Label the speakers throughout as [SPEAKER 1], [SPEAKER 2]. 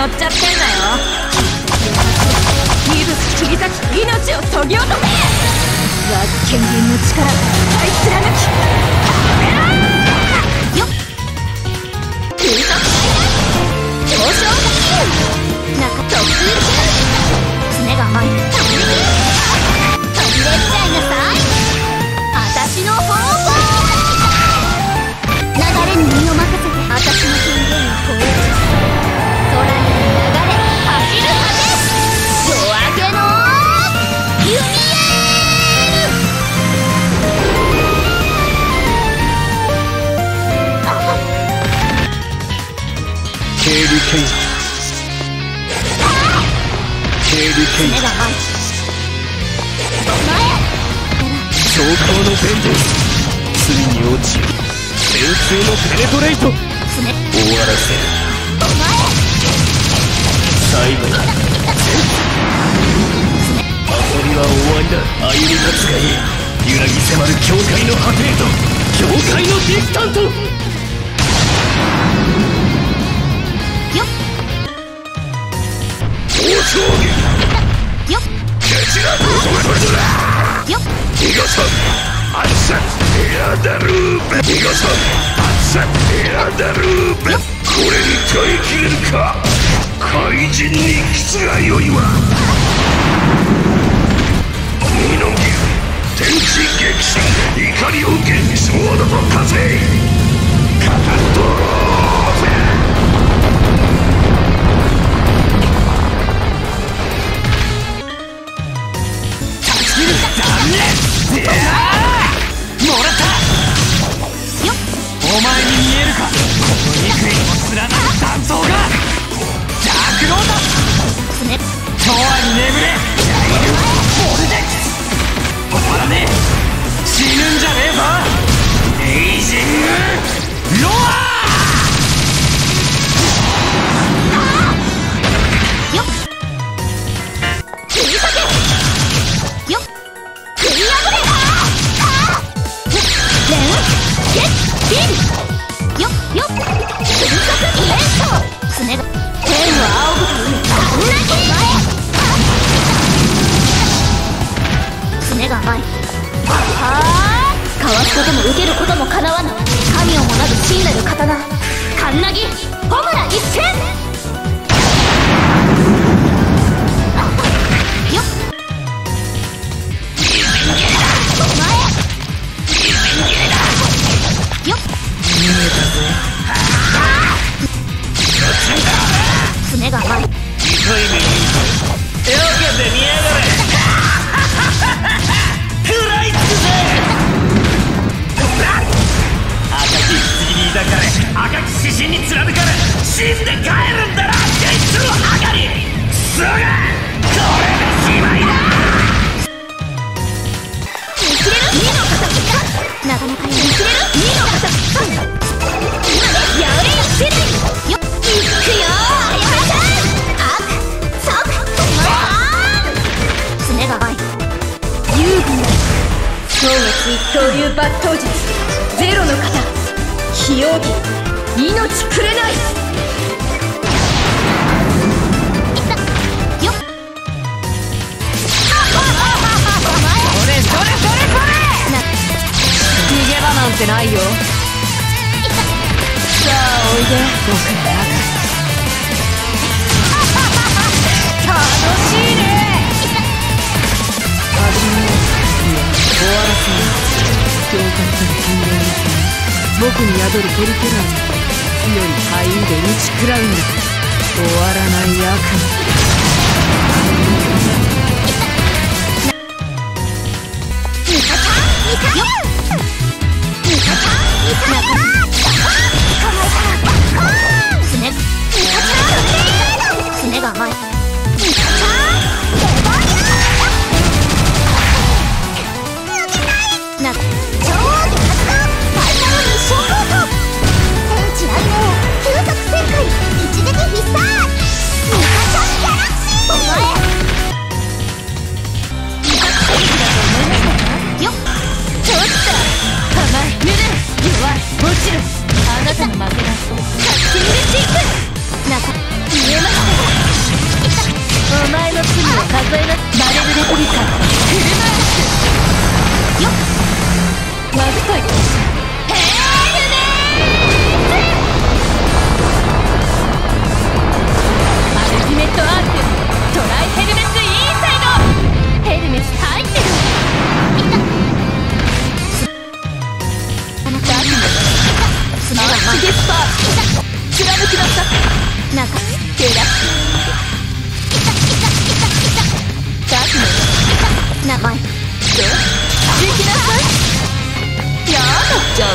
[SPEAKER 1] 乗っちゃってんだよ。ギブス切り裂き命をそぎ落とせ。権限の力使い貫きよっ空速上昇中突撃常が甘い飛び出ちゃいなさい。私の方法流れに身を任せて私の権限を超える空に流れ走る果て夜明けの弓へ。
[SPEAKER 2] 警備権警備権超高のベンデンスついに落ちる天空のペネトレイト終わらせる最後だ遊びは終わりだ。歩み立つがいい揺らぎ迫る境界の果てへと境界のディスタント
[SPEAKER 1] よっ
[SPEAKER 2] 逃走
[SPEAKER 1] よっ
[SPEAKER 2] ケチラブ
[SPEAKER 1] よっ
[SPEAKER 2] 逃がさアッサエアダルーベ逃がさアッサエアダルーベこれに耐えきれるか怪人にキツがよいわ。ミノギ天地激震怒りを受けソードと風カタッドローゼもらったよっお前に見えるかこの幾重にも連なる断層がジャークロード永遠に眠れジャイルボルデックス止まらねえ死ぬんじゃねえぞエイジングロア
[SPEAKER 1] よっ切り裂けよっ食い破れレンゲッビンよっよっ瞬足イベント常が天を仰ぐと海あんなき常が甘いはあかわすことも受けることもかなわぬ神をもなる真なる刀カンナギホムラ一閃よっよっ
[SPEAKER 2] 見えたぜ
[SPEAKER 1] 常が甘い
[SPEAKER 2] 急いでよけて見やがれ食らいつくぜ赤き棺に抱かれ赤き獅子に貫かれ死んで帰るんだなゲイツの上がりすぐこれでしまいだ
[SPEAKER 1] 見切れる2の形なかなか見切れる2の形今でやれよ世代よっいくよあやめて悪即常が甘い遊具な超月一刀流抜刀術ゼロの型非容疑命くれないよっそれ逃げ場なんてないよさあおいで僕の中楽しいね始めよういや終わらせよう境界との近隣ですね僕に宿るペリケラーに強い敗因で打ち食らうんだ終わらない悪夢よっ常が甘いな超技発動最大の日照効果天地雷鳴急速旋回一撃必殺ミカちゃんギャラクシーえなバレルレプリカフルマウスよっまぶといヘールネーアルティメットアークトライヘルメスインサイドヘルメス入ってるダークメスマーチゲスパー貫きました中ケラダークメス名前どう行きなさいやだじゃあ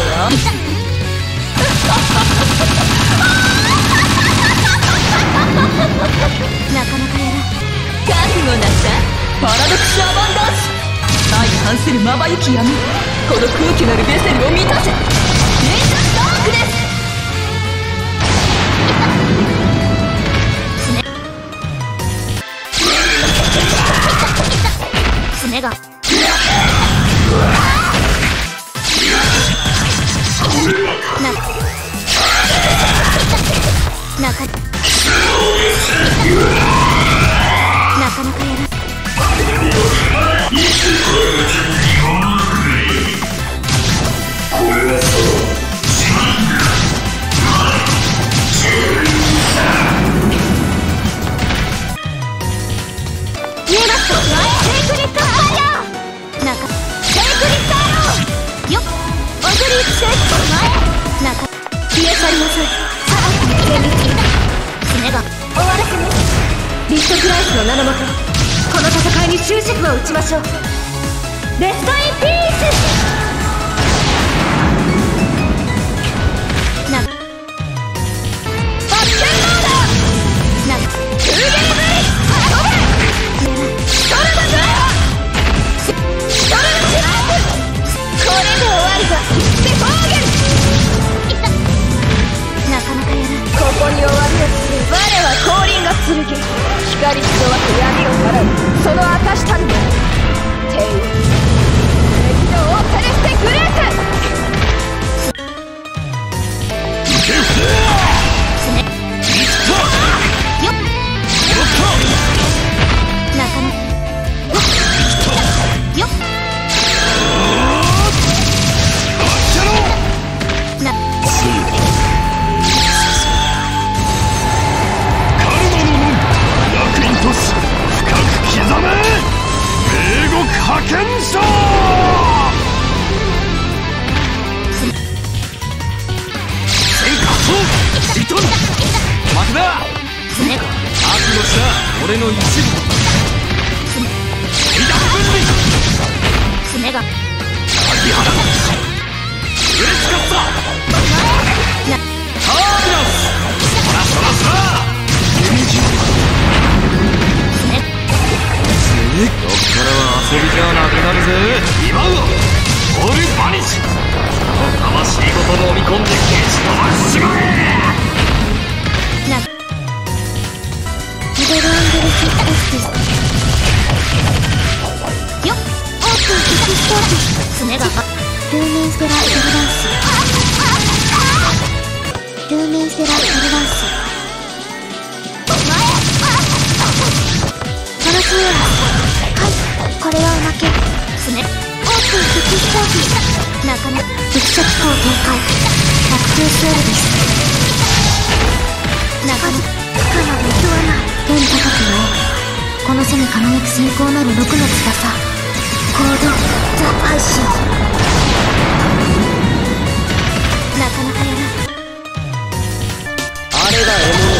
[SPEAKER 1] なかなかやら覚悟なさいパラドクシャーバンダース相反するまばゆき闇この空気なるベセルを満たせレイザーダークです爪がなかなかやら見えますかセイクリッドファイヤー中セイクリッドアローよっオグリーチセイク前中消え去りなさいさらに現実爪が終わらせますリストクライスの名のもとこの戦いに終止符を打ちましょうレストインピースなバッケンローダーなクーゲルブリハローストルムズストルムシライブこれで終わりだデフォーゲンなかなかやらここに終わりをする我は降臨が剣光とわく闇を払うその証たるも帝王敵のオーセレステグレースなかなかよっな
[SPEAKER 2] 深く刻め名語派遣者戦火そうリトル負けだ悪のした俺の一部最大分離
[SPEAKER 1] 爪が
[SPEAKER 2] 萩原の嬉しかった
[SPEAKER 1] な
[SPEAKER 2] カービラスそらそらそらこっからは遊びじゃなくなるぜ今はオールバニッシュ魂ごと飲み込んで蹴ち飛ばしちまえ
[SPEAKER 1] なミドルアンゲルスオフティスよっオープンエクスポーティス爪がルーメンステラ・フルダンスルーメンステラ・フルダンスガラスウェアこれは負け爪オープンエクスポーティスなかなか敵射機構展開100スエルですなかなか不可までいとわない天高くないこの背に輝く閃光なる6の翼コードザ配信なかなかやら
[SPEAKER 3] あれが獲物だ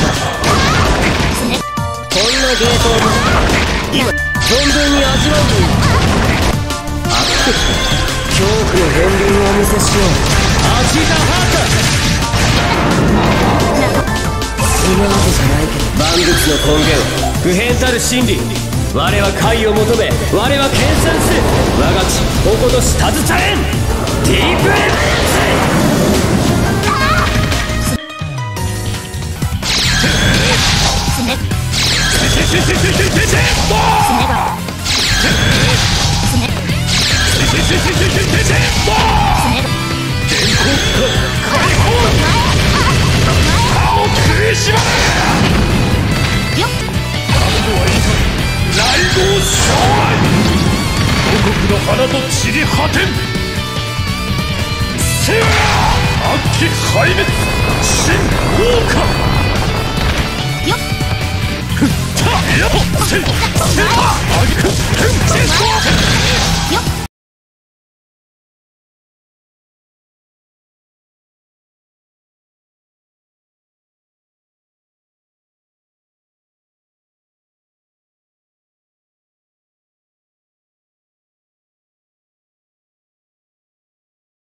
[SPEAKER 3] こんなゲートを今存分に味わうという熱く恐怖の片鱗をお見せしようアジタハータスマートじゃないけど万物の根源不変たる真理我は解を求め我は研鑽する我が地矛とし携えんディープエブレ
[SPEAKER 2] ライゴーと散り果てん。せや悪鬼壊滅新王家
[SPEAKER 1] よっ
[SPEAKER 2] ふったやぼせせたあげく変身
[SPEAKER 1] よっ